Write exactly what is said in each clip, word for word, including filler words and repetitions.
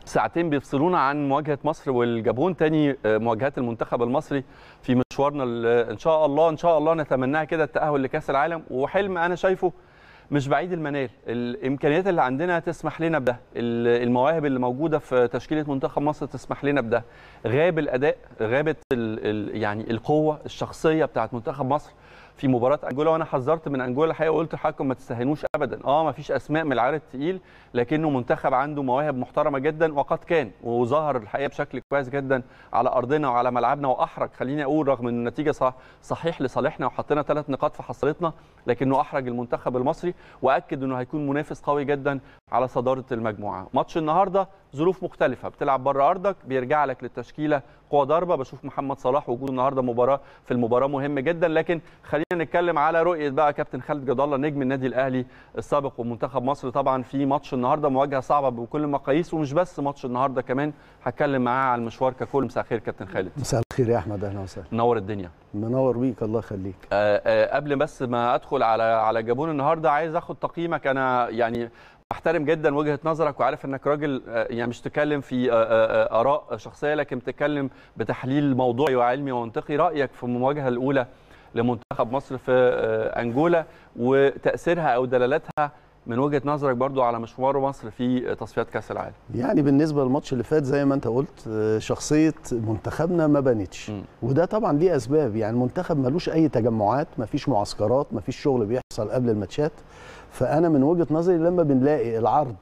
ساعتين بيفصلونا عن مواجهه مصر والجابون، تاني مواجهات المنتخب المصري في مشوارنا ان شاء الله ان شاء الله نتمناها كده التاهل لكاس العالم، وحلم انا شايفه مش بعيد المنال. الامكانيات اللي عندنا تسمح لنا بده، المواهب اللي موجوده في تشكيله منتخب مصر تسمح لنا بده. غاب الاداء، غابت ال ال يعني القوه الشخصيه بتاعت منتخب مصر في مباراه انجولا، وانا حذرت من انجولا الحقيقه وقلت لحضراتكم ما تستهينوش ابدا. اه ما فيش اسماء من العيار الثقيل، لكنه منتخب عنده مواهب محترمه جدا وقد كان، وظهر الحقيقه بشكل كويس جدا على ارضنا وعلى ملعبنا، واحرج خليني اقول رغم ان النتيجه صح صحيح لصالحنا وحطينا ثلاث نقاط في حصيلتنا، لكنه احرج المنتخب المصري واكد انه هيكون منافس قوي جدا على صداره المجموعه. ماتش النهارده ظروف مختلفه، بتلعب بره ارضك، بيرجع لك للتشكيله قوه ضربه. بشوف محمد صلاح وجوده النهارده مباراه في المباراه مهم جدا، لكن خلينا نتكلم على رؤيه بقى كابتن خالد جد الله نجم النادي الاهلي السابق ومنتخب مصر طبعا في ماتش النهارده، مواجهه صعبه بكل المقاييس، ومش بس ماتش النهارده كمان هتكلم معاه على المشوار ككل. مساء الخير كابتن خالد. مساء الخير يا احمد، اهلا وسهلا. منور الدنيا. منور بيك، الله يخليك. آه آه قبل بس ما ادخل على على جابون النهارده، عايز اخد تقييمك. انا يعني بحترم جدا وجهه نظرك وعارف انك راجل يعني مش تتكلم في اراء شخصيه، لكن بتتكلم بتحليل موضوعي وعلمي ومنطقي. رايك في المواجهه الاولى لمنتخب مصر في انجولا وتاثيرها او دلالاتها من وجهه نظرك برضو على مشوار مصر في تصفيات كاس العالم؟ يعني بالنسبه للماتش اللي فات زي ما انت قلت، شخصيه منتخبنا ما بانتش، وده طبعا ليه اسباب. يعني المنتخب ملوش اي تجمعات، مفيش معسكرات، مفيش شغل بيحصل قبل الماتشات. فانا من وجهه نظري لما بنلاقي العرض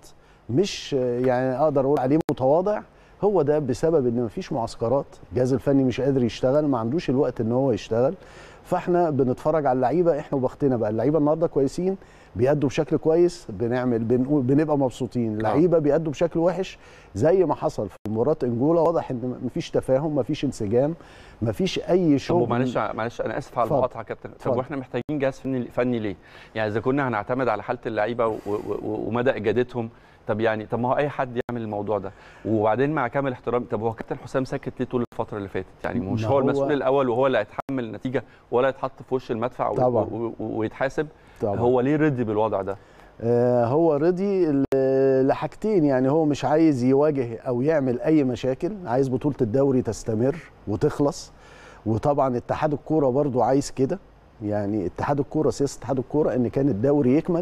مش يعني اقدر اقول عليه متواضع، هو ده بسبب ان مفيش معسكرات، الجهاز الفني مش قادر يشتغل، ما عندوش الوقت ان هو يشتغل. فاحنا بنتفرج على اللعيبه، احنا وبختنا بقى اللعيبه النهارده كويسين بيأدوا بشكل كويس، بنعمل بنقول بنبقى مبسوطين. اللعيبه بيأدوا بشكل وحش زي ما حصل في مباراه انجولا، واضح ان مفيش تفاهم، مفيش انسجام، مفيش اي شغل. طب معلش معلش انا اسف على المقاطعه يا كابتن، طب واحنا محتاجين جهاز فني فني ليه؟ يعني اذا كنا هنعتمد على حاله اللعيبه ومدى اجادتهم، طب يعني طب ما هو اي حد يعمل الموضوع ده. وبعدين مع كامل احترامي، طب هو كابتن حسام ساكت ليه طول الفتره اللي فاتت؟ يعني مش هو, هو المسؤول الاول وهو اللي هيتحمل النتيجه ولا يتحط في وش المدفع ويتحاسب؟ طبعا. هو ليه رضي بالوضع ده؟ آه هو رضي لحاجتين، يعني هو مش عايز يواجه او يعمل اي مشاكل، عايز بطوله الدوري تستمر وتخلص. وطبعا اتحاد الكوره برضو عايز كده، يعني اتحاد الكوره، سياسه اتحاد الكوره ان كان الدوري يكمل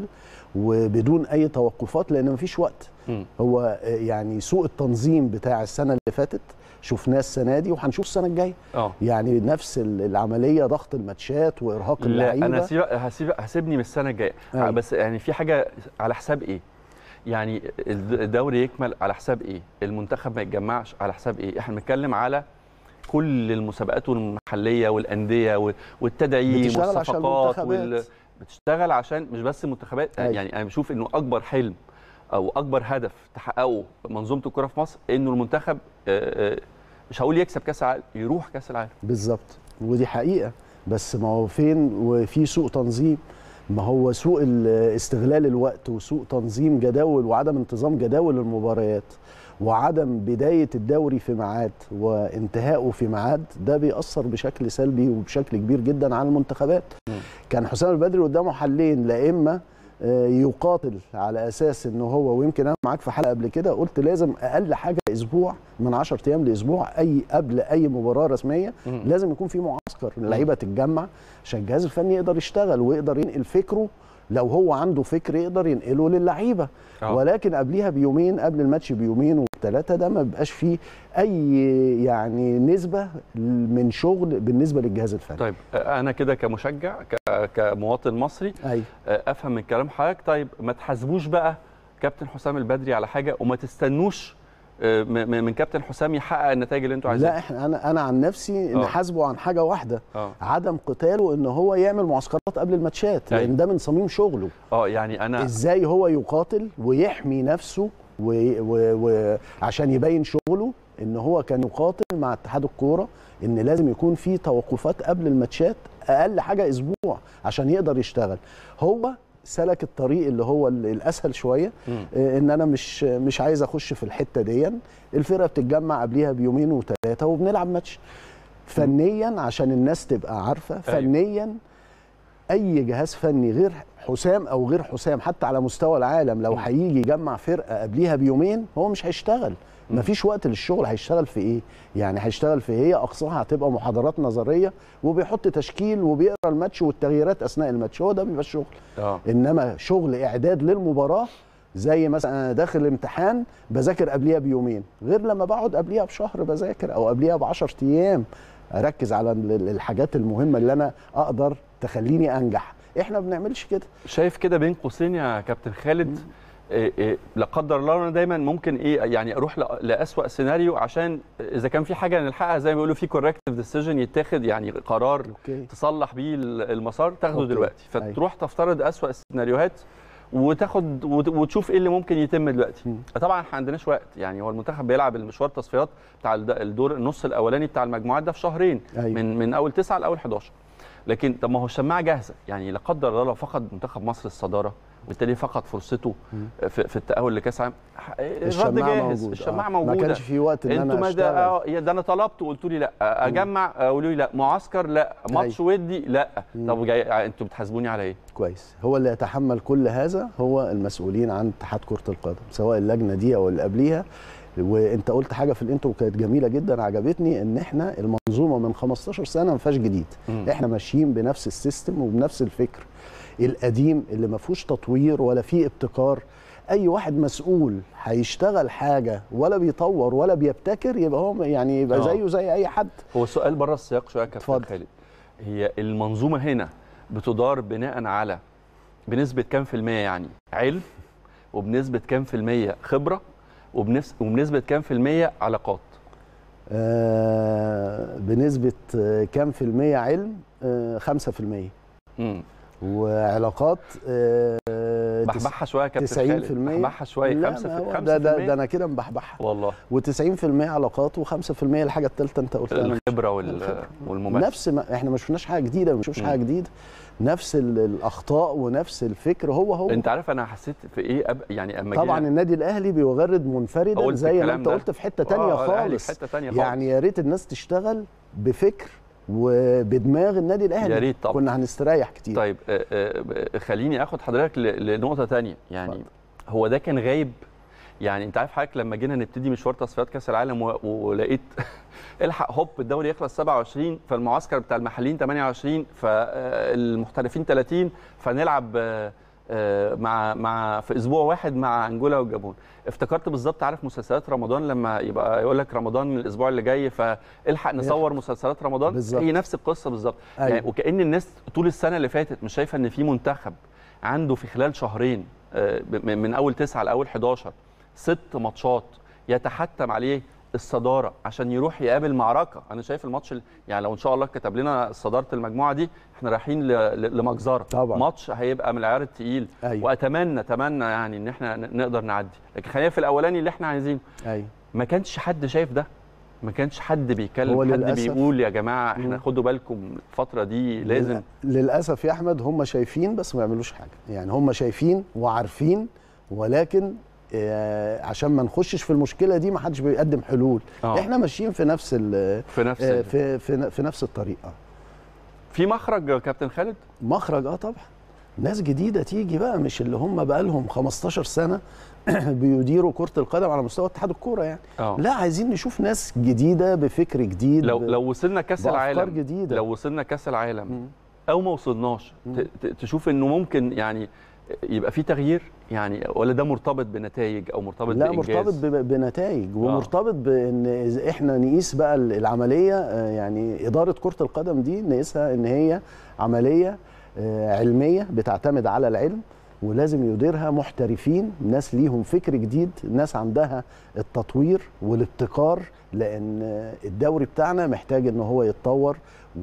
وبدون اي توقفات، لان مفيش وقت. م. هو يعني سوء التنظيم بتاع السنه اللي فاتت شفناه السنه دي وهنشوف السنه الجايه. اه يعني نفس العمليه، ضغط الماتشات وارهاق اللعيبه. انا هسيب هسيب هسيبني من السنه الجايه، بس يعني في حاجه على حساب ايه؟ يعني الدوري يكمل على حساب ايه؟ المنتخب ما يتجمعش على حساب ايه؟ احنا بنتكلم على كل المسابقات المحليه والانديه والتدعيم والصفقات وال... بتشتغل عشان مش بس المنتخبات. يعني انا بشوف انه اكبر حلم او اكبر هدف تحققه منظومه الكره في مصر انه المنتخب مش هقول يكسب كاس العالم، يروح كاس العالم. بالظبط، ودي حقيقه. بس ما هو فين وفي سوء تنظيم، ما هو سوء استغلال الوقت وسوء تنظيم جداول وعدم انتظام جداول المباريات وعدم بدايه الدوري في ميعاد وانتهائه في ميعاد، ده بيأثر بشكل سلبي وبشكل كبير جدا على المنتخبات. م. كان حسام البدري قدامه حلين، لا اما يقاتل على اساس ان هو، ويمكن انا معاك في حلقه قبل كده قلت لازم اقل حاجه اسبوع، من عشرة ايام لاسبوع، اي قبل اي مباراه رسميه م. لازم يكون في معسكر، اللعيبه تتجمع عشان الجهاز الفني يقدر يشتغل ويقدر ينقل فكره، لو هو عنده فكر يقدر ينقله للعيبه. ولكن قبليها بيومين، قبل الماتش بيومين وثلاثه، ده ما بيبقاش فيه اي يعني نسبه من شغل بالنسبه للجهاز الفني. طيب انا كده كمشجع كمواطن مصري أي. افهم من كلام حضرتك، طيب ما تحاسبوش بقى كابتن حسام البدري على حاجه، وما تستنوش من كابتن حسام يحقق النتائج اللي انتوا عايزينها؟ لا احنا انا انا عن نفسي نحاسبه عن حاجه واحده، أوه. عدم قتاله ان هو يعمل معسكرات قبل الماتشات، لان أي. ده من صميم شغله. اه يعني انا ازاي هو يقاتل ويحمي نفسه وعشان يبين شغله ان هو كان يقاتل مع اتحاد الكوره ان لازم يكون في توقفات قبل الماتشات، اقل حاجه اسبوع عشان يقدر يشتغل. هو سلك الطريق اللي هو الاسهل شويه، ان انا مش مش عايز اخش في الحته دي. الفرقه بتتجمع قبليها بيومين وثلاثه وبنلعب ماتش. فنيا عشان الناس تبقى عارفه، فنيا اي جهاز فني غير حسام او غير حسام حتى على مستوى العالم لو هيجي يجمع فرقه قبليها بيومين هو مش هيشتغل، مفيش وقت للشغل. هيشتغل في ايه؟ يعني هيشتغل في هي اقصاها هتبقى محاضرات نظريه وبيحط تشكيل وبيقرا الماتش والتغييرات اثناء الماتش، هو ده بيبقى الشغل. اه انما شغل اعداد للمباراه زي مثلا انا داخل الامتحان بذاكر قبليها بيومين، غير لما بقعد قبليها بشهر بذاكر او قبليها ب عشرة ايام اركز على الحاجات المهمه اللي انا اقدر تخليني انجح. احنا ما بنعملش كده. شايف كده بين قوسين يا كابتن خالد، إيه إيه لا قدر الله انا دايما ممكن ايه يعني اروح لاسوأ سيناريو عشان اذا كان في حاجه نلحقها زي ما بيقولوا في كوركتيف ديسيجن يتاخد، يعني قرار أوكي. تصلح بيه المسار تاخده أوكي. دلوقتي فتروح أي. تفترض اسوأ السيناريوهات وتاخد وتشوف ايه اللي ممكن يتم دلوقتي. م. طبعا احنا ما عندناش وقت، يعني هو المنتخب بيلعب المشوار التصفيات بتاع الدور النص الاولاني بتاع المجموعات ده في شهرين أيوة. من من اول تسعة لاول حداشر. لكن طب ما هو الشماعه جاهزه، يعني لا قدر الله لو فقد منتخب مصر الصداره وبالتالي فقد فرصته في, في التاهل لكاس العالم، الرد جاهز، الشماعه موجوده. ما كانش في وقت ان انا اشتغل. انتوا ده انا طلبت وقلتوا لي لا، اجمع قولوا لي لا، معسكر لا، ماتش ودي لا. طب جاي انتوا بتحاسبوني على ايه؟ كويس. هو اللي يتحمل كل هذا هو المسؤولين عن اتحاد كره القدم، سواء اللجنه دي او اللي قبليها. وانت قلت حاجه في الانترو كانت جميله جدا عجبتني، ان احنا المنظومه من خمستاشر سنه ما فيهاش جديد. مم. احنا ماشيين بنفس السيستم وبنفس الفكر القديم اللي ما فيهوش تطوير ولا فيه ابتكار. اي واحد مسؤول هيشتغل حاجه ولا بيطور ولا بيبتكر يبقى هو يعني يبقى زيه زي اي حد. هو السؤال بره السياق شويه يا كابتن خالد، هي المنظومه هنا بتدار بناء على بنسبه كام في الميه يعني علم، وبنسبه كام في الميه خبره، وبنفس وبنسبه كام في الميه علاقات؟ آه بنسبه كام في الميه علم؟ آه خمسة في الميه. امم وعلاقات آه بحبحها شويه يا كابتن خالد، تسعين في الميه بحبحها شويه. خمسة في الميه ده, ده, ده انا كده مبحبحها والله. وتسعين في الميه علاقات وخمسة في الميه الحاجه الثالثه انت قلتها الخبره والممارسه. نفس ما احنا ما شفناش حاجه جديده، ما بنشوفش حاجه جديده، نفس الاخطاء ونفس الفكر هو هو. انت عارف انا حسيت في ايه أب... يعني اما طبعا النادي الاهلي بيغرد منفردا زي ما انت قلت في حته ثانيه خالص. حته ثانيه خالص. يعني يا ريت الناس تشتغل بفكر وبدماغ النادي الاهلي، يا ريت طبعا كنا هنستريح كتير. طيب آآ آآ خليني اخد حضرتك لنقطه ثانيه، يعني فضل. هو ده كان غايب، يعني انت عارف حضرتك لما جينا نبتدي مشوار تصفيات كاس العالم ولقيت الحق هوب الدوري يخلص سبعة وعشرين، فالمعسكر بتاع المحليين ثمانية وعشرين، فالمحترفين ثلاثين، فنلعب مع مع في اسبوع واحد مع انجولا والجابون. افتكرت بالظبط، عارف مسلسلات رمضان لما يبقى يقول لك رمضان من الاسبوع اللي جاي فالحق نصور مسلسلات رمضان بالزبط. هي نفس القصه بالظبط. أيوة. يعني وكأن الناس طول السنه اللي فاتت مش شايفه ان في منتخب عنده في خلال شهرين من اول تسعة لاول حداشر ست ماتشات يتحتم عليه الصداره عشان يروح يقابل معركه. انا شايف الماتش يعني لو ان شاء الله كتب لنا صداره المجموعه دي احنا رايحين لمجزره طبعا. ماتش هيبقى من العيار الثقيل. أيوة. واتمنى اتمنى يعني ان احنا نقدر نعدي، لكن خلينا في الاولاني اللي احنا عايزينه. أيوة. ما كانش حد شايف ده، ما كانش حد بيتكلم، حد بيقول يا جماعه احنا خدوا بالكم الفتره دي لازم. للاسف يا احمد هم شايفين بس ما يعملوش حاجه، يعني هم شايفين وعارفين ولكن عشان ما نخشش في المشكله دي ما حدش بيقدم حلول. أوه. احنا ماشيين في نفس في نفس في, في في نفس الطريقه. في مخرج يا كابتن خالد؟ مخرج اه طبعا، ناس جديده تيجي بقى، مش اللي هم بقى لهم خمستاشر سنه بيديروا كره القدم على مستوى اتحاد الكوره يعني. أوه. لا عايزين نشوف ناس جديده بفكر جديد. لو لو وصلنا كاس العالم جديدة. لو وصلنا كاس العالم م. او ما وصلناش تشوف انه ممكن يعني يبقى في تغيير يعني، ولا ده مرتبط بنتائج او مرتبط لا بإنجاز؟ لا مرتبط بنتائج ومرتبط بان احنا نقيس بقى العمليه، يعني اداره كره القدم دي نقيسها ان هي عمليه علميه بتعتمد على العلم، ولازم يديرها محترفين، ناس ليهم فكر جديد، ناس عندها التطوير والابتكار، لان الدوري بتاعنا محتاج ان هو يتطور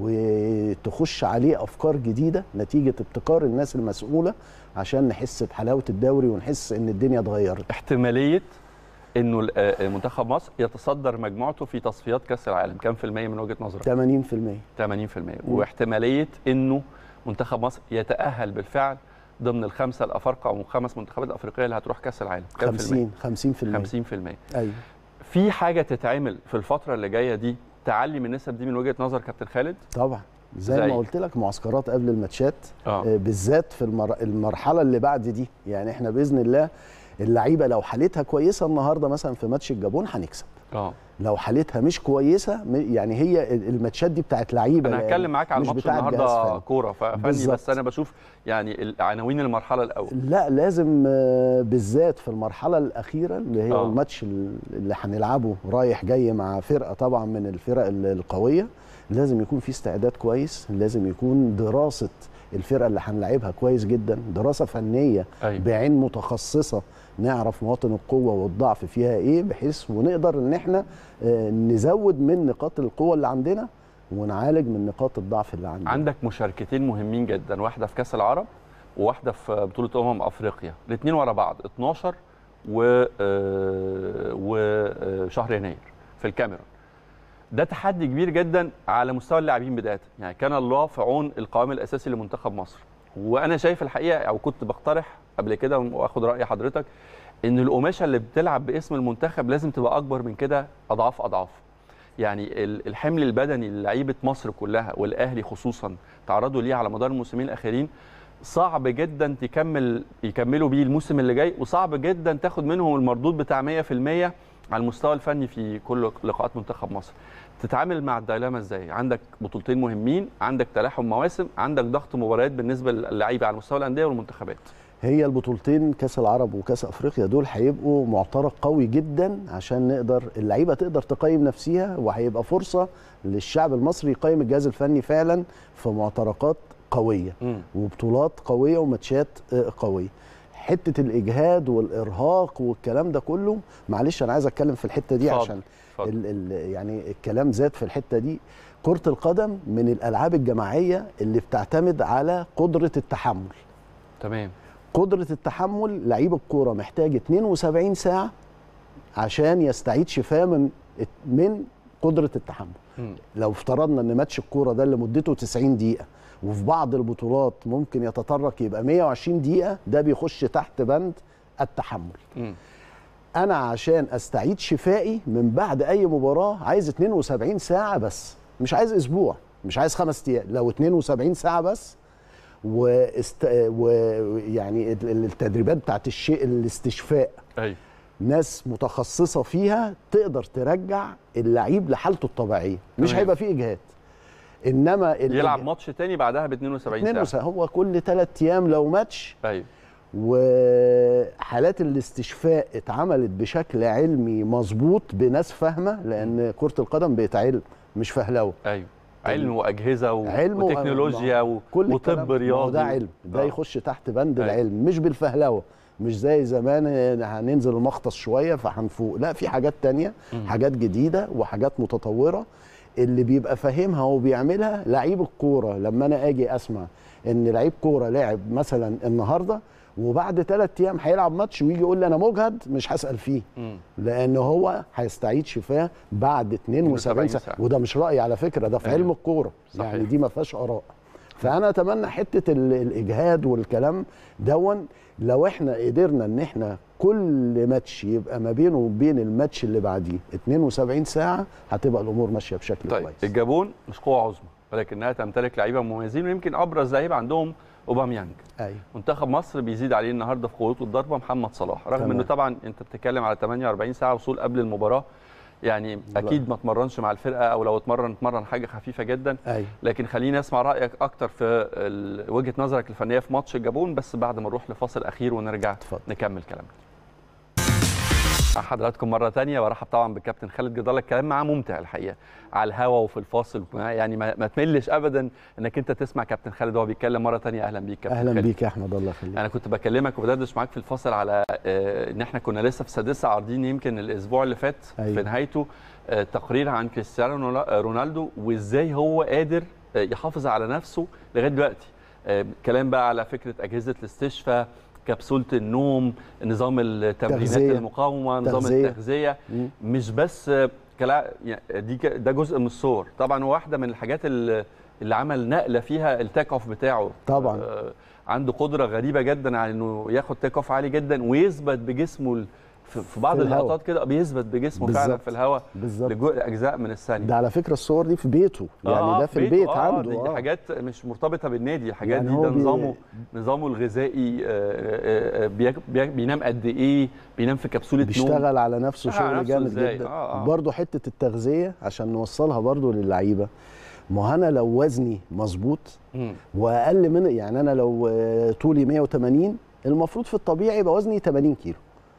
وتخش عليه افكار جديده نتيجه ابتكار الناس المسؤوله عشان نحس بحلاوه الدوري ونحس ان الدنيا اتغيرت. احتماليه انه منتخب مصر يتصدر مجموعته في تصفيات كاس العالم كام في الميه من وجهه نظرك؟ ثمانين في الميه. ثمانين في الميه. واحتماليه انه منتخب مصر يتاهل بالفعل ضمن الخمسه الافارقه او خمس منتخبات الافريقيه اللي هتروح كاس العالم كام خمسين في الميه؟ خمسين في الميه. خمسين في الميه. ايوه. في حاجه تتعمل في الفتره اللي جايه دي تعلي من النسب دي من وجهه نظر كابتن خالد؟ طبعا زي, زي ما قلت لك معسكرات قبل الماتشات آه. بالذات في المر... المرحله اللي بعد دي. يعني احنا باذن الله اللعيبه لو حالتها كويسه النهارده مثلا في ماتش الجابون هنكسب. اه لو حالتها مش كويسه يعني هي الماتشات دي بتاعت لعيبه. انا هتكلم معاك على الماتش النهارده كوره فني، بس انا بشوف يعني عناوين المرحله الاول. لا لازم بالذات في المرحله الاخيره اللي هي آه. الماتش اللي هنلعبه رايح جاي مع فرقه طبعا من الفرق القويه، لازم يكون في استعداد كويس، لازم يكون دراسه الفرقه اللي هنلعبها كويس جدا، دراسه فنيه أيوة. بعين متخصصه نعرف مواطن القوه والضعف فيها ايه، بحيث ونقدر ان احنا نزود من نقاط القوه اللي عندنا ونعالج من نقاط الضعف اللي عندنا. عندك مشاركتين مهمين جدا، واحده في كاس العرب وواحده في بطوله امم افريقيا، الاثنين ورا بعض اتناشر و وشهر يناير في الكاميرون. ده تحدي كبير جدا على مستوى اللاعبين بدايه، يعني كان الله في عون القوام الاساسي لمنتخب مصر. وانا شايف الحقيقه او كنت بقترح قبل كده واخد راي حضرتك ان القماشه اللي بتلعب باسم المنتخب لازم تبقى اكبر من كده اضعاف اضعاف. يعني الحمل البدني للعيبه مصر كلها والاهلي خصوصا تعرضوا ليه على مدار الموسمين الاخيرين صعب جدا تكمل يكملوا بيه الموسم اللي جاي، وصعب جدا تاخد منهم المردود بتاع مية في المية على المستوى الفني في كل لقاءات منتخب مصر. تتعامل مع الدايلاما ازاي؟ عندك بطولتين مهمين، عندك تلاحم مواسم، عندك ضغط مباريات بالنسبه للعيبه على مستوى الانديه والمنتخبات. هي البطولتين كاس العرب وكاس افريقيا دول هيبقوا معترك قوي جدا عشان نقدر اللعيبه تقدر تقيم نفسها، وهيبقى فرصه للشعب المصري يقيم الجهاز الفني فعلا في معتركات قويه م. وبطولات قويه وماتشات قويه. حته الاجهاد والارهاق والكلام ده كله، معلش انا عايز اتكلم في الحته دي فضل. عشان فضل. ال ال يعني الكلام زاد في الحته دي. كره القدم من الالعاب الجماعيه اللي بتعتمد على قدره التحمل. تمام. قدره التحمل، لعيب الكوره محتاج اتنين وسبعين ساعه عشان يستعيد شفاه من من قدره التحمل. م. لو افترضنا ان ماتش الكوره ده اللي مدته تسعين دقيقه، وفي بعض البطولات ممكن يتطرق يبقى مية وعشرين دقيقة، ده بيخش تحت بند التحمل. م. أنا عشان أستعيد شفائي من بعد أي مباراة عايز اتنين وسبعين ساعة بس، مش عايز أسبوع، مش عايز خمس أيام، لو اتنين وسبعين ساعة بس. واست... ويعني التدريبات بتاعت الشيء الاستشفاء أي. ناس متخصصة فيها تقدر ترجع اللعيب لحالته الطبيعية، مش هيبقى فيه إجهاد. انما يلعب ماتش تاني بعدها ب اتنين وسبعين ساعه. هو كل ثلاث ايام لو ماتش. ايوه. وحالات الاستشفاء اتعملت بشكل علمي مظبوط بناس فاهمه، لان كره القدم بقت علم مش فهلوه. ايوه. علم واجهزه و... علم وتكنولوجيا و... وطب رياضي. ده علم، ده آه. يخش تحت بند أيوة. العلم مش بالفهلوه، مش زي زمان هننزل المختص شويه فهنفوق، لا في حاجات تانية م. حاجات جديده وحاجات متطوره اللي بيبقى فاهمها وبيعملها لعيب الكوره. لما انا اجي اسمع ان لعيب كوره لاعب مثلا النهارده وبعد ثلاث ايام هيلعب ماتش ويجي يقول لي انا مجهد، مش هسال فيه، لان هو هيستعيد شفاه بعد اتنين وسبعين ساعه. وده مش رايي على فكره، ده في علم الكوره، يعني دي ما فيهاش اراء. فانا اتمنى حته الاجهاد والكلام دون لو احنا قدرنا ان احنا كل ماتش يبقى ما بينه وبين الماتش اللي بعديه اتنين وسبعين ساعه، هتبقى الامور ماشيه بشكل طيب. كويس. الجابون مش قوه عظمى، ولكنها تمتلك لعيبه مميزين، ويمكن ابرز لعيب عندهم اوباميانج. ايوه. منتخب مصر بيزيد عليه النهارده في قوته الضربه محمد صلاح، رغم انه طبعا انت بتتكلم على تمنية واربعين ساعه وصول قبل المباراه، يعني اكيد ما اتمرنش مع الفرقه، او لو اتمرن اتمرن حاجه خفيفه جدا. أيوة. لكن خليني اسمع رايك اكتر في وجهه نظرك الفنيه في ماتش الجابون، بس بعد ما نروح لفاصل اخير ونرجع تفضل. نكمل كلامنا. حضراتكم مره ثانيه، وارحب طبعا بالكابتن خالد جد الله. الكلام معاه ممتع الحقيقه على الهوا وفي الفاصل، يعني ما, ما تملش ابدا انك انت تسمع كابتن خالد وهو بيتكلم مره ثانيه. اهلا بيك كابتن اهلا خالد. بيك يا احمد، الله يخليك. انا كنت بكلمك وبدردش معاك في الفاصل على آه ان احنا كنا لسه في سادسه عارضين يمكن الاسبوع اللي فات. أيوة. في نهايته آه تقرير عن كريستيانو رونالدو وازاي هو قادر آه يحافظ على نفسه لغايه دلوقتي. آه كلام بقى على فكره اجهزه الاستشفاء، كبسوله النوم، نظام التمرينات تغذية. المقاومه، نظام تغذية. التغذيه. مم. مش بس كلا دي ده جزء من الصور طبعا، واحده من الحاجات اللي, اللي عمل نقله فيها التيك اوف بتاعه طبعا. آه عنده قدره غريبه جدا على انه ياخد تيك اوف عالي جدا ويثبت بجسمه في بعض اللقطات كده بيثبت بجسمه بالزبط. فعلا في الهواء لاجزاء من الثانيه. ده على فكره الصور دي في بيته يعني آه ده في بيته البيت آه عنده دي آه. حاجات مش مرتبطه بالنادي، الحاجات يعني دي ده نظامه بي... نظامه الغذائي آه بي... بي... بينام قد ايه، بينام في كبسوله بيشتغل نوم، بيشتغل على نفسه شغل جامد جدا. آه آه. برضه حته التغذيه عشان نوصلها برضه للعيبه، ما انا لو وزني مظبوط واقل من يعني انا لو طولي مية وتمانين المفروض في الطبيعي يبقى وزني تمانين كيلو.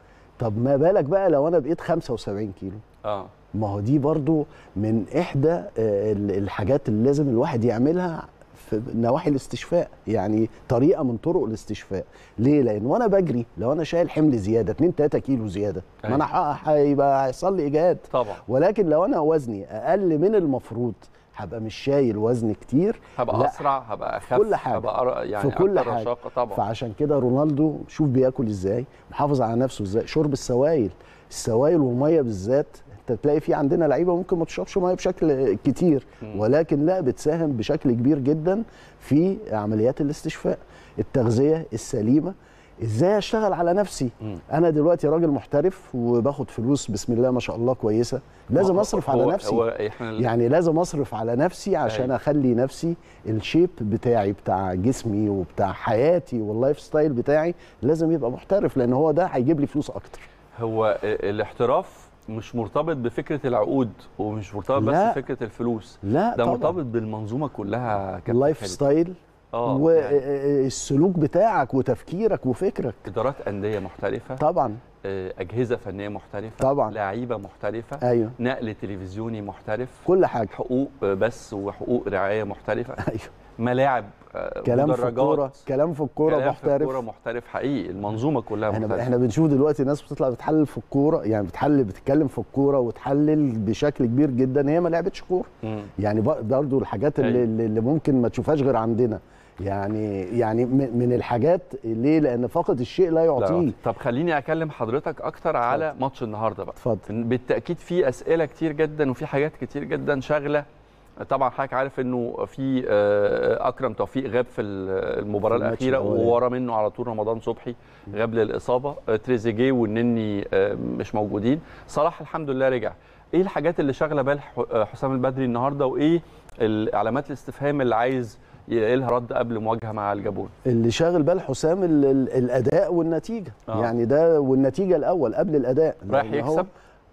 طب ما بالك بقى لو انا بقيت خمسة وسبعين كيلو؟ اه ما هو دي برضو من احدى الحاجات اللي لازم الواحد يعملها في نواحي الاستشفاء، يعني طريقه من طرق الاستشفاء. ليه؟ لان وانا بجري لو انا شايل حمل زياده اتنين تلاتة كيلو زياده أي. ما انا هيبقى هيحصل لي اجهاد طبعا. ولكن لو انا وزني اقل من المفروض هبقى مش شايل وزن كتير، هبقى اسرع، هبقى اخف، كل حاجه هبقى يعني في كل حاجه رشاقه طبعا. فعشان كده رونالدو شوف بياكل ازاي، محافظ على نفسه ازاي، شرب السوائل السوائل والميه بالذات. انت تلاقي في عندنا لعيبه ممكن ما تشربش ميه بشكل كتير ولكن لا بتساهم بشكل كبير جدا في عمليات الاستشفاء. التغذيه السليمه، ازاي اشتغل على نفسي. م. انا دلوقتي راجل محترف وباخد فلوس بسم الله ما شاء الله كويسه، لازم اصرف على نفسي. هو يعني لازم اصرف على نفسي عشان أي. اخلي نفسي الشيب بتاعي بتاع جسمي وبتاع حياتي واللايف ستايل بتاعي لازم يبقى محترف، لان هو ده هيجيب لي فلوس اكتر. هو الاحتراف مش مرتبط بفكره العقود ومش مرتبط بس بفكره الفلوس، لا ده طبعا. مرتبط بالمنظومه كلها، اللايف ستايل اه والسلوك يعني بتاعك وتفكيرك وفكرك. ادارات انديه محترفه طبعا، اجهزه فنيه محترفه طبعا، لعيبه محترفه، ايوه، نقل تلفزيوني محترف، كل حاجه، حقوق بس وحقوق رعايه محترفه، ايوه، ملاعب، كلام في الكوره، كلام في الكوره محترف، كلام في الكوره محترف حقيقي، المنظومه كلها احنا محترفه. احنا بنشوف دلوقتي ناس بتطلع بتحلل في الكوره، يعني بتحلل بتتكلم في الكوره وتحلل بشكل كبير جدا هي ما لعبتش كوره. يعني برضو الحاجات اللي, اللي ممكن ما تشوفهاش غير عندنا، يعني يعني من الحاجات ليه؟ لان فقد الشيء لا يعطيه. طب خليني اكلم حضرتك اكتر على فضل. ماتش النهارده بقى. اتفضل. بالتاكيد في اسئله كتير جدا وفي حاجات كتير جدا شاغله. طبعا حضرتك عارف انه في اكرم توفيق غاب في المباراه الاخيره وورا منه على طول رمضان صبحي غاب للاصابه، تريزيجيه والنني مش موجودين، صلاح الحمد لله رجع. ايه الحاجات اللي شاغله بال حسام البدري النهارده وايه علامات الاستفهام اللي عايز يلاقي لها رد قبل مواجهه مع الجابون؟ اللي شاغل بال حسام ال ال الاداء والنتيجه. آه. يعني ده والنتيجه الاول قبل الاداء. رايح يكسب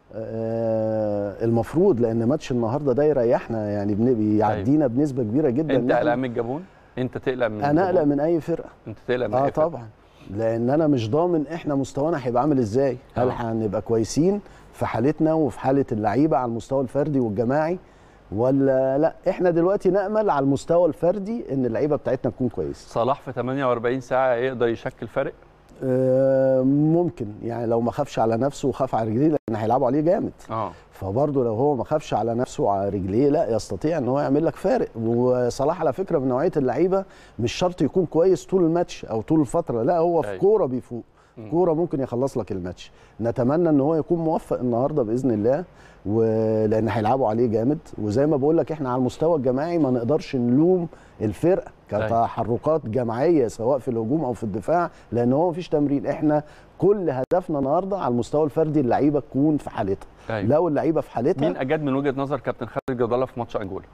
آه المفروض، لان ماتش النهارده ده يريحنا يعني بيعدينا أيوة. بنسبه كبيره جدا. انت قلقان من الجابون؟ انت تقلق من انا اقلق من اي فرقه. انت تقلق من آه اي فرقه؟ اه طبعا، لان انا مش ضامن احنا مستوانا هيبقى عامل ازاي. هل هنبقى كويسين في حالتنا وفي حاله اللعيبه على المستوى الفردي والجماعي ولا لا؟ احنا دلوقتي نامل على المستوى الفردي ان اللعيبه بتاعتنا تكون كويسه. صلاح في ثمانية وأربعين ساعه يقدر يشكل فرق؟ آه ممكن، يعني لو ما خافش على نفسه وخاف على رجليه لان هيلعبوا عليه جامد. اه فبرضه لو هو ما خافش على نفسه وعلى رجليه لا يستطيع ان هو يعمل لك فارق. وصلاح على فكره من نوعيه اللعيبه مش شرط يكون كويس طول الماتش او طول الفتره، لا هو في كوره بيفوق، كوره ممكن يخلص لك الماتش. نتمنى ان هو يكون موفق النهارده باذن الله، ولان هيلعبوا عليه جامد. وزي ما بقول لك احنا على المستوى الجماعي ما نقدرش نلوم الفرقه كتحركات جماعيه سواء في الهجوم او في الدفاع، لان هو مفيش تمرين. احنا كل هدفنا النهارده على المستوى الفردي اللعيبه تكون في حالتها. أيوة. لو اللعيبه في حالتها. مين اجاد من وجهه نظر كابتن خالد جد الله في ماتش انجولا؟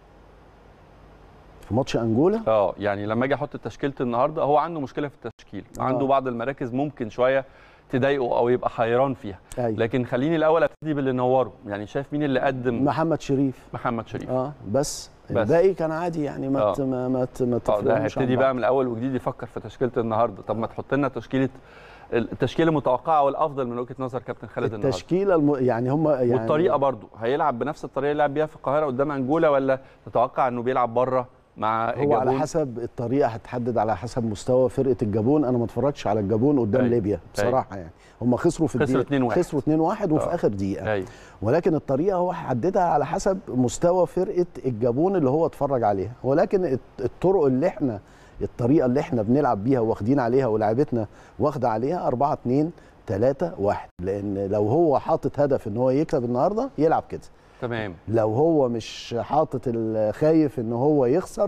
في ماتش انجولا؟ اه يعني لما اجي احط تشكيله النهارده هو عنده مشكله في التشكيل، آه. عنده بعض المراكز ممكن شويه تضايقه او يبقى حيران فيها. أيوة. لكن خليني الاول ابتدي باللي نوره، يعني شايف مين اللي قدم؟ محمد شريف. محمد شريف اه بس, بس. الباقي كان عادي يعني ما آه. ما ما, ما تفرقش. ده هيبتدي بقى من الاول وجديد يفكر في تشكيله النهارده. طب ما تحط لنا تشكيله التشكيله المتوقعه والافضل من وجهه نظر كابتن خالد النهارده. التشكيله الم... يعني هم يعني والطريقه برضو هيلعب بنفس الطريقه اللي لعب بيها في القاهره قدام انجولا ولا تتوقع انه بيلعب بره مع هو الجابون؟ على حسب الطريقه هتحدد على حسب مستوى فرقه الجابون. انا ما اتفرجتش على الجابون قدام أي. ليبيا بصراحه. أي. يعني هم خسروا في خسروا اتنين واحد خسروا اتنين واحد وفي أوه. اخر دقيقه. أي. ولكن الطريقه هو هيحددها على حسب مستوى فرقه الجابون اللي هو اتفرج عليها. ولكن الطرق اللي احنا الطريقه اللي احنا بنلعب بيها واخدين عليها ولاعيبتنا واخده عليها أربعة اتنين تلاتة واحد، لان لو هو حاطط هدف ان هو يكسب النهارده يلعب كده تمام. لو هو مش حاطط خايف ان هو يخسر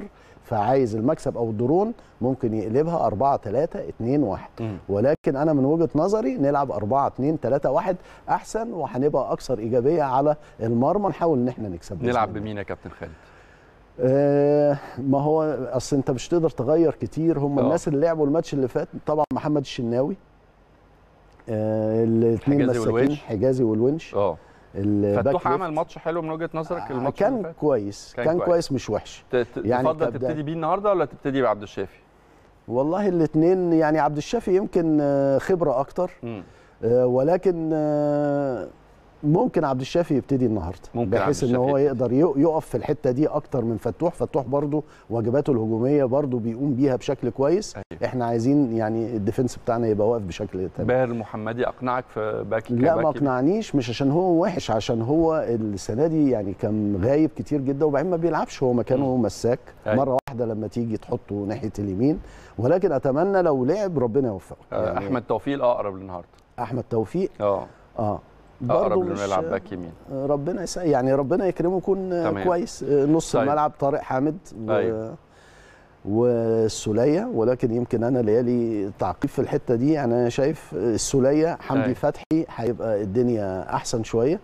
فعايز المكسب او الدرون ممكن يقلبها أربعة ثلاثة اتنين واحد، ولكن انا من وجهه نظري نلعب أربعة اتنين ثلاثة واحد احسن، وهنبقى اكثر ايجابيه على المرمى، نحاول ان احنا نكسب. نلعب بمين يا كابتن خالد؟ آه ما هو اصل انت مش تقدر تغير كتير. هم أوه. الناس اللي لعبوا الماتش اللي فات طبعا محمد الشناوي، آه الاثنين مساكين، حجازي والونش. اه فتوح عمل ماتش حلو من وجهه نظرك؟ الماتش كان اللي فات كويس، كان, كان كويس. كويس مش وحش. يعني تفضل تبتدي بيه النهارده ولا تبتدي بعبد الشافي؟ والله الاثنين يعني عبد الشافي يمكن خبره اكتر، م. آه ولكن آه ممكن عبد الشافي يبتدي النهارده بحيث ان هو يقدر يقف في الحته دي اكتر من فتوح. فتوح برضو واجباته الهجوميه برضو بيقوم بيها بشكل كويس. أيوة. احنا عايزين يعني الديفنس بتاعنا يبقى واقف بشكل تمام. باهر المحمدي اقنعك في باكي؟ لا ما اقنعنيش، مش عشان هو وحش، عشان هو السنه دي يعني كان غايب كتير جدا وبعدين ما بيلعبش، هو مكانه مساك. أيوة. مره واحده لما تيجي تحطه ناحيه اليمين، ولكن اتمنى لو لعب ربنا يوفقه. يعني احمد توفيق الاقرب النهارده. احمد توفيق اه اه اقرب انه يلعب باك يمين. ربنا يسعد يعني، ربنا يكرمه يكون تمام. كويس. نص طيب. الملعب طارق حامد و... أيوه. والسوليه، ولكن يمكن انا ليالي تعقيب في الحته دي. يعني انا شايف السوليه حمدي أيوه. فتحي هيبقى الدنيا احسن شويه،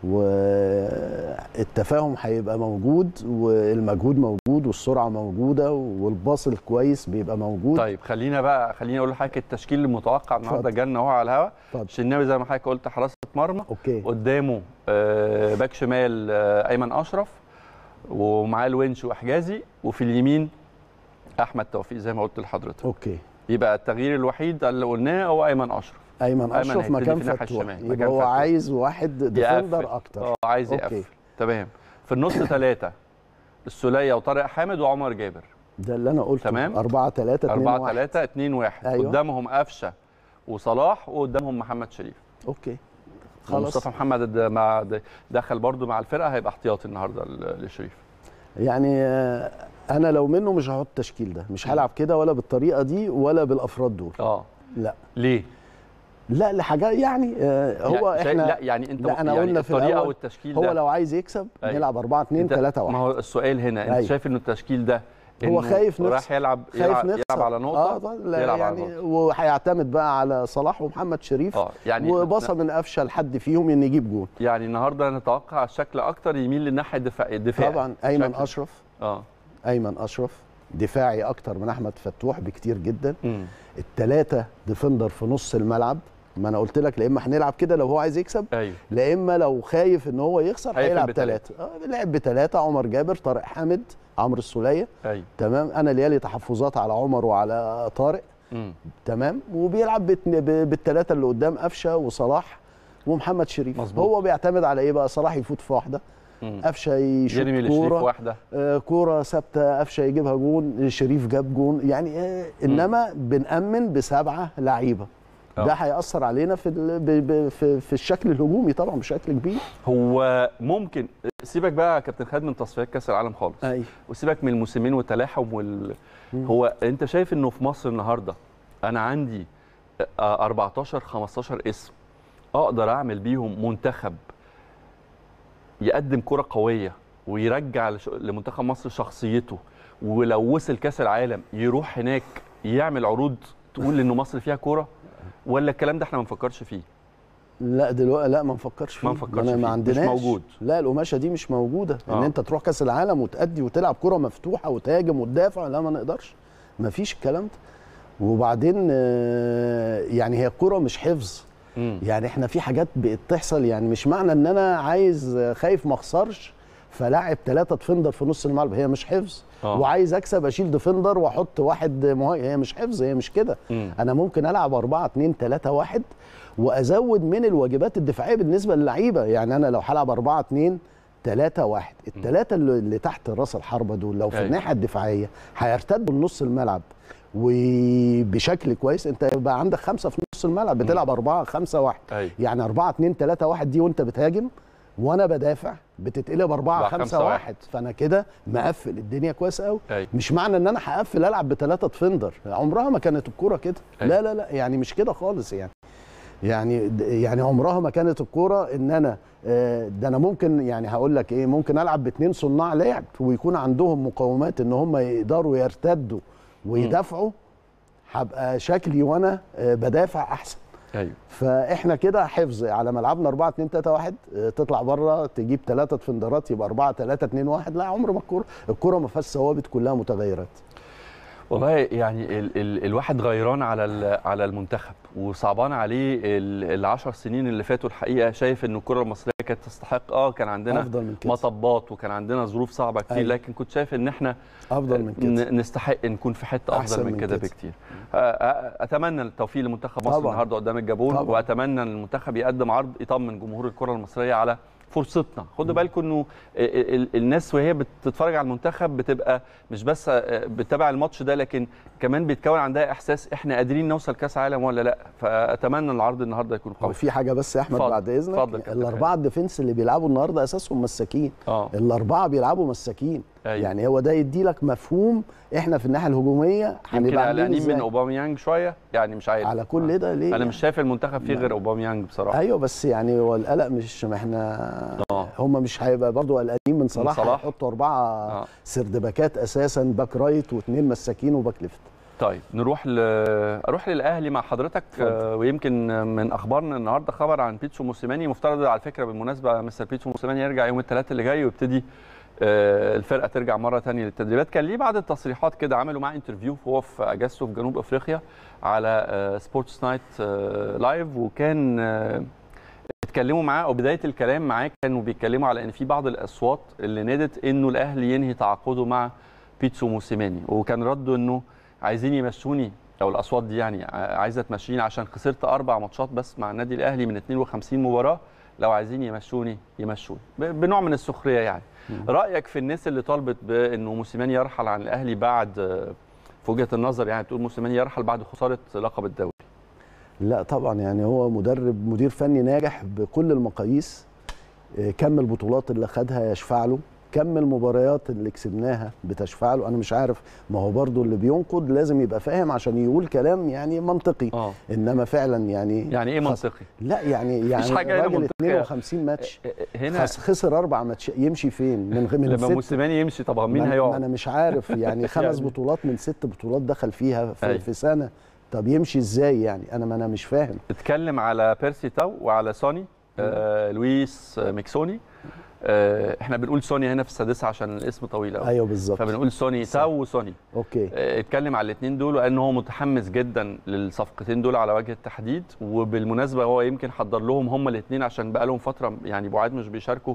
والتفاهم هيبقى موجود والمجهود موجود والسرعه موجوده والباص الكويس بيبقى موجود. طيب خلينا بقى خليني اقول لحضرتك التشكيل المتوقع النهارده جالنا اهو على الهواء. الشناوي زي ما حضرتك قلت حراسه مرمى. اوكي. قدامه آه باك شمال آه ايمن اشرف، ومعاه الونش وحجازي، وفي اليمين احمد توفيق زي ما قلت لحضرتك. اوكي. يبقى التغيير الوحيد اللي قلناه هو ايمن اشرف. ايمن اشرف مكان فتوح، يبقى هو عايز واحد ديفندر اكتر. اه عايز يقفل. تمام. في النص ثلاثه السوليه وطارق حامد وعمر جابر. ده اللي انا قلته. تمام. أربعة ثلاثة اتنين واحد. أربعة ثلاثة اتنين واحد. أيوة. قدامهم قفشه وصلاح وقدامهم محمد شريف. اوكي خلاص. مصطفى محمد مع دخل برده مع الفرقه، هيبقى احتياطي النهارده لشريف. يعني انا لو منه مش هحط التشكيل ده، مش هلعب كده ولا بالطريقه دي ولا بالافراد دول. اه لا. ليه؟ لا لحاجات يعني آه هو يعني احنا لا يعني انت لا أنا يعني قلنا في الطريقه والتشكيل هو ده لو عايز يكسب أيوة. نلعب أربعة اتنين ثلاثة واحد. ما هو السؤال هنا انت أيوة. شايف انه التشكيل ده هو خايف نفسه، راح يلعب خايف يلعب, نفسه. يلعب على نقطه. اه لا يلعب يعني على نقطه، وهيعتمد بقى على صلاح ومحمد شريف. اه يعني وبصه من قفشه لحد فيهم ان يجيب جول. يعني النهارده نتوقع الشكل اكتر يميل للناحيه الدفاعيه. طبعا ايمن شكل. اشرف اه ايمن اشرف دفاعي اكتر من احمد فتوح بكتير جدا. الثلاثه ديفندر في نص الملعب. ما انا قلت لك لا اما هنلعب كده لو هو عايز يكسب. أيوه. لا اما لو خايف ان هو يخسر هيلعب ثلاثه. اه لعب بثلاثه، عمر جابر، طارق حامد، عمرو السوليه. أيوه. تمام. انا ليالي تحفظات على عمر وعلى طارق. مم. تمام. وبيلعب بالثلاثه اللي قدام قفشه وصلاح ومحمد شريف. مظبوط. هو بيعتمد على ايه بقى؟ صلاح يفوت في واحده، قفشه يشوط كوره واحده، آه كوره ثابته قفشه يجيبها جون، شريف جاب جون يعني. آه انما بنأمن بسبعه لعيبه. ده هيأثر علينا في في في الشكل الهجومي طبعا بشكل كبير. هو ممكن سيبك بقى يا كابتن خالد من تصفيات كاس العالم خالص. ايوه. وسيبك من الموسمين والتلاحم وال هو انت شايف انه في مصر النهارده انا عندي أربعتاشر خمستاشر اسم اقدر اعمل بيهم منتخب يقدم كرة قويه ويرجع لمنتخب مصر شخصيته، ولو وصل كاس العالم يروح هناك يعمل عروض تقول انه مصر فيها كوره؟ ولا الكلام ده احنا ما نفكرش فيه؟ لا دلوقتي لا ما نفكرش فيه. ما نفكرش فيه. ما عندناش. مش موجود. لا القماشه دي مش موجوده. آه. ان انت تروح كاس العالم وتأدي وتلعب كره مفتوحه وتهاجم وتدافع، لا ما نقدرش. ما فيش الكلام ده. وبعدين يعني هي الكره مش حفظ. م. يعني احنا في حاجات بقت تحصل، يعني مش معنى ان انا عايز خايف ما اخسرش فلاعب ثلاثه ديفندر في نص الملعب، هي مش حفظ. أوه. وعايز اكسب اشيل ديفندر واحط واحد مهاجم، هي مش حفظ، هي مش كده. انا ممكن العب أربعة اتنين ثلاثة واحد وازود من الواجبات الدفاعيه بالنسبه للعيبه. يعني انا لو هلعب أربعة اتنين ثلاثة واحد، الثلاثه اللي تحت راس الحربه دول لو في الناحيه الدفاعيه هيرتدوا لنص الملعب وبشكل كويس. انت يبقى عندك خمسه في نص الملعب بتلعب أربعة خمسة واحد. يعني أربعة اتنين ثلاثة واحد دي وانت بتهاجم وانا بدافع بتتقلب أربعة خمسة واحد، فانا كده مقفل الدنيا كويس قوي. مش معنى ان انا هقفل العب بثلاثه ديفندر، عمرها ما كانت الكوره كده. أي. لا لا لا يعني مش كده خالص. يعني يعني يعني عمرها ما كانت الكوره ان انا ده انا ممكن يعني هقول لك ايه، ممكن العب باثنين صناع لعب ويكون عندهم مقومات ان هم يقدروا يرتدوا ويدافعوا، هبقى شكلي وانا بدافع احسن. ايوه. فاحنا كده حفظ على ملعبنا أربعة اتنين تلاتة واحد، تطلع بره تجيب ثلاثه ديفندرات يبقى أربعة تلاتة اتنين واحد. لا عمر ما الكوره الكوره ما فيهاش ثوابت، كلها متغيرات. والله يعني ال ال الواحد غيران على على المنتخب وصعبان عليه العشر سنين اللي فاتوا الحقيقه. شايف ان الكره المصريه كانت تستحق، اه كان عندنا مطبات وكان عندنا ظروف صعبه كتير، أيوة. لكن كنت شايف ان احنا افضل من كده، نستحق نكون في حته افضل من, من كده بكتير. اتمنى التوفيق لمنتخب مصر النهارده قدام الجابون، طبعا. واتمنى ان المنتخب يقدم عرض يطمن جمهور الكره المصريه على فرصتنا. خدوا بالكم انه الناس وهي بتتفرج على المنتخب بتبقى مش بس بتتابع الماتش ده، لكن كمان بيتكون عندها احساس احنا قادرين نوصل كاس عالم ولا لا. فاتمنى العرض النهارده يكون قوي. في حاجه بس يا احمد بعد اذنك، الاربعه الديفنس اللي بيلعبوا النهارده اساسهم مساكين. اه الاربعه بيلعبوا مساكين. أيوة. يعني هو ده يدي لك مفهوم احنا في الناحيه الهجوميه هنبقى قلقانين من اوباميانج شويه، يعني مش عارف على كل آه. ده ليه؟ انا مش شايف المنتخب فيه غير اوباميانج بصراحه. ايوه بس يعني هو القلق مش ما احنا آه. هم مش هيبقى برضه قلقانين من صلاح، هيحطوا اربعه آه. سردباكات اساسا، باك رايت واثنين مساكين وباك ليفت. طيب نروح ل... اروح للاهلي مع حضرتك. آه ويمكن من اخبارنا النهارده خبر عن بيتسو موسيماني. مفترض على فكره بالمناسبه مستر بيتسو موسيماني يرجع يوم الثلاثاء اللي جاي ويبتدي آه الفرقه ترجع مره ثانيه للتدريبات. كان ليه بعض التصريحات كده، عملوا معاه انترفيو وهو في اجازته في جنوب افريقيا على آه سبورتس نايت آه لايف، وكان آه اتكلموا معاه وبدايه الكلام معاه كانوا بيتكلموا على ان في بعض الاصوات اللي نادت انه الاهلي ينهي تعاقده مع بيتسو موسيماني، وكان رده انه عايزين يمشوني، او الاصوات دي يعني عايزه تمشيني عشان خسرت اربع ماتشات بس مع النادي الاهلي من اثنين وخمسين مباراه، لو عايزين يمشوني يمشوني، بنوع من السخريه يعني. م. رايك في الناس اللي طالبت بانه موسيماني يرحل عن الاهلي بعد، في وجهه النظر يعني بتقول موسيماني يرحل بعد خساره لقب الدوري؟ لا طبعا، يعني هو مدرب مدير فني ناجح بكل المقاييس، كم البطولات اللي خدها يشفع له، كم المباريات اللي كسبناها بتشفع له. انا مش عارف، ما هو برضو اللي بينقد لازم يبقى فاهم عشان يقول كلام يعني منطقي. أوه. انما فعلا يعني يعني ايه منطقي؟ لا يعني يعني الراجل اثنين وخمسين ماتش هنا خسر اربع ماتش، يمشي فين من من لما موسيماني يمشي طبعا مين هيقعد؟ انا مش عارف يعني خمس يعني بطولات من ست بطولات دخل فيها في, أي. في سنه، طب يمشي ازاي يعني؟ انا ما انا مش فاهم. اتكلم على بيرسي تاو وعلى سوني آه لويس ميكسوني. آه احنا بنقول سوني هنا في السادسه عشان الاسم طويل قوي. ايوه بالظبط، فبنقول سوني تاو وسوني. اوكي. آه اتكلم على الاثنين دول وقال ان هو متحمس جدا للصفقتين دول على وجه التحديد، وبالمناسبه هو يمكن حضر لهم هم الاثنين عشان بقى لهم فتره يعني بعاد مش بيشاركوا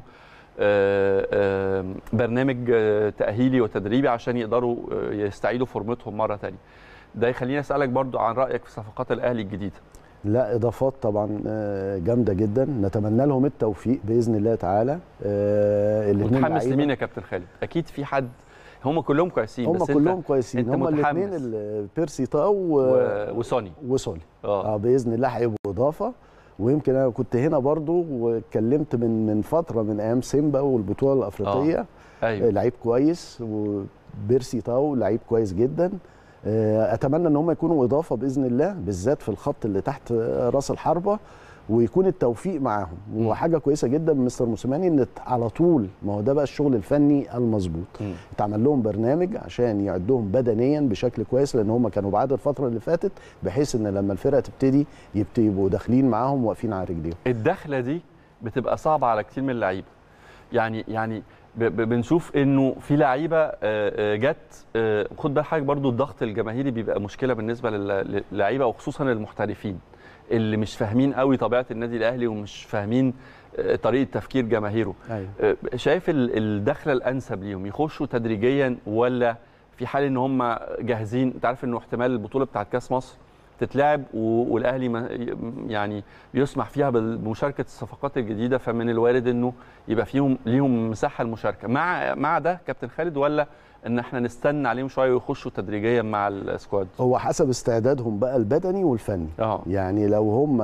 آه آه برنامج آه تاهيلي وتدريبي عشان يقدروا آه يستعيدوا فورمتهم مره ثانيه. ده يخليني اسالك برضو عن رايك في صفقات الاهلي الجديده. لا اضافات طبعا جامده جدا، نتمنى لهم التوفيق باذن الله تعالى. الاثنين متحمس لمين يا كابتن خالد؟ اكيد في حد، هم كلهم كويسين هم بس كلهم كويسين، هم الاثنين بيرسي تاو و... وسوني وسوني اه, آه باذن الله هيبقوا اضافه. ويمكن انا كنت هنا برضو واتكلمت من من فتره من ايام سيمبا والبطوله الافريقيه. آه. أيوة. لعيب كويس، وبيرسي تاو لعيب كويس جدا. اتمنى ان هم يكونوا اضافه باذن الله، بالذات في الخط اللي تحت راس الحربه، ويكون التوفيق معاهم. وحاجه كويسه جدا من مستر موسيماني ان على طول، ما هو ده بقى الشغل الفني المظبوط، اتعمل لهم برنامج عشان يعدهم بدنيا بشكل كويس، لان هم كانوا بعد الفتره اللي فاتت، بحيث ان لما الفرقه تبتدي يبقوا داخلين معاهم واقفين على رجليهم. الدخله دي بتبقى صعبه على كتير من اللعيبه، يعني يعني بنشوف انه في لعيبه جت. خد بال حضرتك برضو الضغط الجماهيري بيبقى مشكله بالنسبه للعيبه، وخصوصا المحترفين اللي مش فاهمين قوي طبيعه النادي الاهلي ومش فاهمين طريقه تفكير جماهيره. أيوة. شايف الدخله الانسب ليهم يخشوا تدريجيا، ولا في حال ان هم جاهزين؟ انت عارف انه احتمال البطوله بتاعت كاس مصر تتلعب والاهلي يعني يسمح فيها بمشاركه الصفقات الجديده، فمن الوارد انه يبقى فيهم ليهم مساحه المشاركه. مع مع ده كابتن خالد، ولا ان احنا نستنى عليهم شويه ويخشوا تدريجيا مع السكواد؟ هو حسب استعدادهم بقى البدني والفني. أوه. يعني لو هم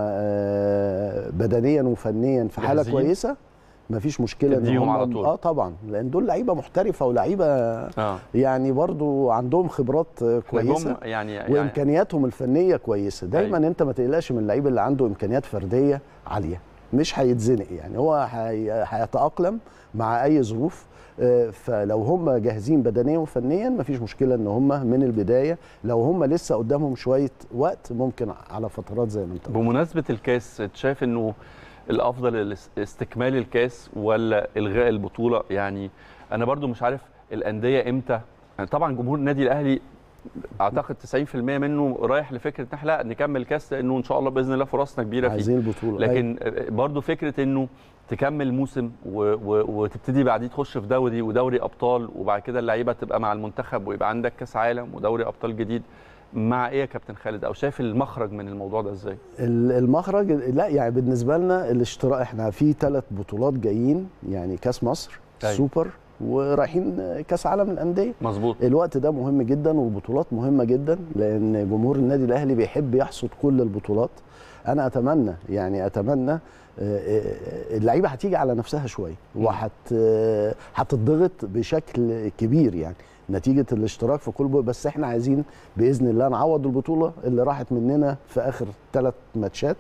بدنيا وفنيا في حاله كويسه مفيش مشكله ان هم على طول. اه طبعا، لان دول لعيبه محترفه ولاعيبه آه. يعني برضو عندهم خبرات كويسه يعني وامكانياتهم الفنيه كويسه. دايما أي. انت ما تقلقش من اللعيب اللي عنده امكانيات فرديه عاليه، مش هيتزنق، يعني هو هي- هيتاقلم مع اي ظروف. فلو هم جاهزين بدنيا وفنيا مفيش مشكله ان هم من البدايه، لو هم لسه قدامهم شويه وقت ممكن على فترات زي ما انت قلت. بمناسبه الكاس، انت شايف انه الافضل الاس- استكمال الكاس ولا الغاء البطوله؟ يعني انا برضو مش عارف الانديه امتى، يعني طبعا جمهور النادي الاهلي اعتقد تسعين في المية منه رايح لفكره ان احنا لا نكمل كاس، لانه ان شاء الله باذن الله فرصنا كبيره فيه، عايزين البطوله. لكن برضو فكره انه تكمل موسم و... و... وتبتدي بعديه تخش في دوري ودوري ابطال، وبعد كده اللعيبه تبقى مع المنتخب ويبقى عندك كاس عالم ودوري ابطال جديد، مع ايه يا كابتن خالد؟ او شايف المخرج من الموضوع ده ازاي؟ ال- المخرج لا، يعني بالنسبه لنا الاشتراك، احنا في ثلاث بطولات جايين، يعني كاس مصر، أيوة. السوبر، ورايحين كاس عالم الانديه. مظبوط. الوقت ده مهم جدا والبطولات مهمه جدا، لان جمهور النادي الاهلي بيحب يحصد كل البطولات. انا اتمنى يعني اتمنى آه، آه، اللعيبه هتيجي على نفسها شويه وهت آه، هتضغط بشكل كبير، يعني نتيجه الاشتراك في كل بطولة. بس احنا عايزين باذن الله نعوض البطوله اللي راحت مننا في اخر ثلاث ماتشات،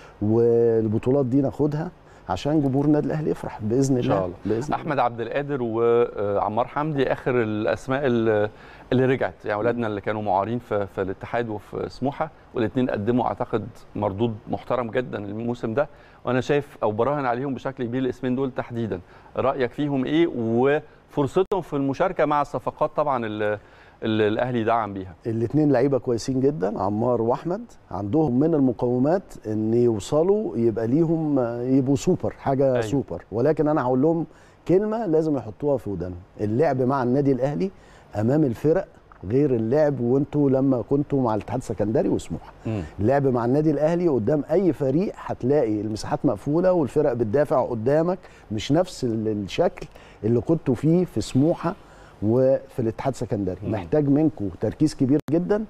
والبطولات دي ناخدها عشان جمهور النادي الاهلي يفرح باذن الله. ان شاء الله. بإذن احمد عبد القادر وعمار حمدي اخر الاسماء اللي اللي رجعت، يعني اولادنا اللي كانوا معارين في, في الاتحاد وفي سموحه، والاثنين قدموا اعتقد مردود محترم جدا الموسم ده، وانا شايف او براهن عليهم بشكل كبير الاسمين دول تحديدا. رايك فيهم ايه وفرصتهم في المشاركه مع الصفقات طبعا اللي, اللي الاهلي دعم بيها؟ الاثنين لعيبه كويسين جدا، عمار واحمد، عندهم من المقومات ان يوصلوا يبقى ليهم يبقوا سوبر، حاجه أيوة. سوبر. ولكن انا هقول لهم كلمه لازم يحطوها في ودانهم: اللعب مع النادي الاهلي امام الفرق غير اللعب وانتوا لما كنتوا مع الاتحاد السكندري وسموحه. اللعب مع النادي الاهلي قدام اي فريق هتلاقي المساحات مقفوله والفرق بتدافع قدامك، مش نفس الشكل اللي كنتوا فيه في سموحه وفي الاتحاد السكندري. محتاج منكم تركيز كبير جدا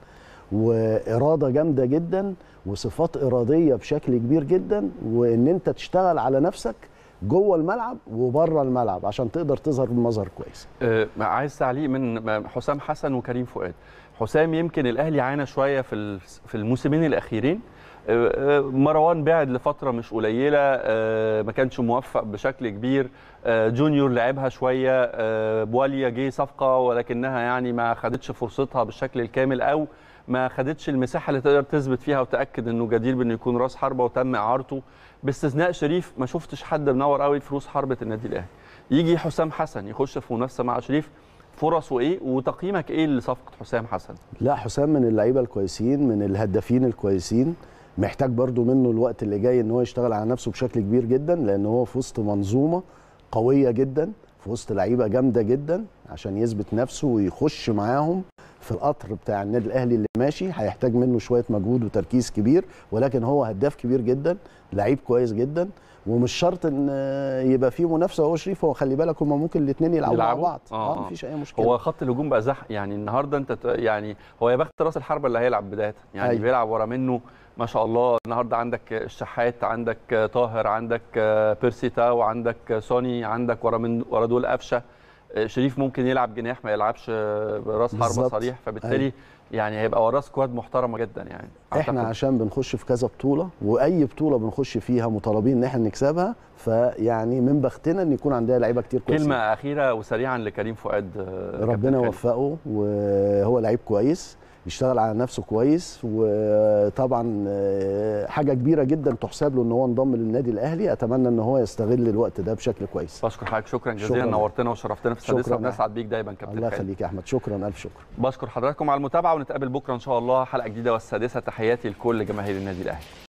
واراده جامده جدا وصفات اراديه بشكل كبير جدا، وان انت تشتغل على نفسك جوه الملعب وبره الملعب عشان تقدر تظهر بمظهر كويس. أه عايز تعليق من حسام حسن وكريم فؤاد. حسام يمكن الاهلي عانى شويه في في الموسمين الاخيرين، أه مروان بعد لفتره مش قليله، أه ما كانش موفق بشكل كبير، أه جونيور لعبها شويه، أه بواليا جه صفقه ولكنها يعني ما خدتش فرصتها بالشكل الكامل، او ما خدتش المساحه اللي تقدر تثبت فيها وتاكد انه جدير بانه يكون راس حربه، وتم اعارته باستثناء شريف. ما شفتش حد منور قوي في راس حربه النادي الاهلي. يجي حسام حسن يخش في منافسه مع شريف، فرصه ايه وتقييمك ايه لصفقه حسام حسن؟ لا، حسام من اللعيبه الكويسين، من الهدافين الكويسين، محتاج برضو منه الوقت اللي جاي ان هو يشتغل على نفسه بشكل كبير جدا، لان هو في وسط منظومه قويه جدا، في وسط لعيبه جامده جدا، عشان يثبت نفسه ويخش معاهم في القطر بتاع النادي الاهلي اللي ماشي. هيحتاج منه شويه مجهود وتركيز كبير، ولكن هو هداف كبير جدا، لعيب كويس جدا، ومش شرط ان يبقى فيه منافسه. هو شريف، هو خلي بالك هم ممكن الاثنين يلعبوا مع بعض. اه, آه مفيش اي مشكله. هو خط الهجوم بقى زح، يعني النهارده انت يعني هو يا بخت راس الحربه اللي هيلعب بدايه، يعني أيوة. بيلعب ورا منه ما شاء الله. النهارده عندك الشحات، عندك طاهر، عندك بيرسي تاو، عندك سوني، عندك ورا من ورا دول قفشه. شريف ممكن يلعب جناح، ما يلعبش راس حربه صريح، فبالتالي أيوة. يعني هيبقى وراه سكواد محترمه جدا. يعني احنا عشان بنخش في كذا بطوله، واي بطوله بنخش فيها مطالبين ان احنا نكسبها، فيعني من بختنا ان يكون عندنا لعيبه كتير كويسه. كلمه اخيره وسريعا لكريم فؤاد. ربنا يوفقه، وهو لعيب كويس يشتغل على نفسه كويس، وطبعا حاجه كبيره جدا تحسب له ان هو انضم للنادي الاهلي. اتمنى ان هو يستغل الوقت ده بشكل كويس. بشكر حضرتك شكرا جزيلا، نورتنا وشرفتنا في السادسه، وبنسعد بيك دايما كابتن. الله يخليك يا احمد، شكرا الف شكر. بشكر حضراتكم على المتابعه، ونتقابل بكره ان شاء الله حلقه جديده والسادسه. تحياتي لكل جماهير النادي الاهلي.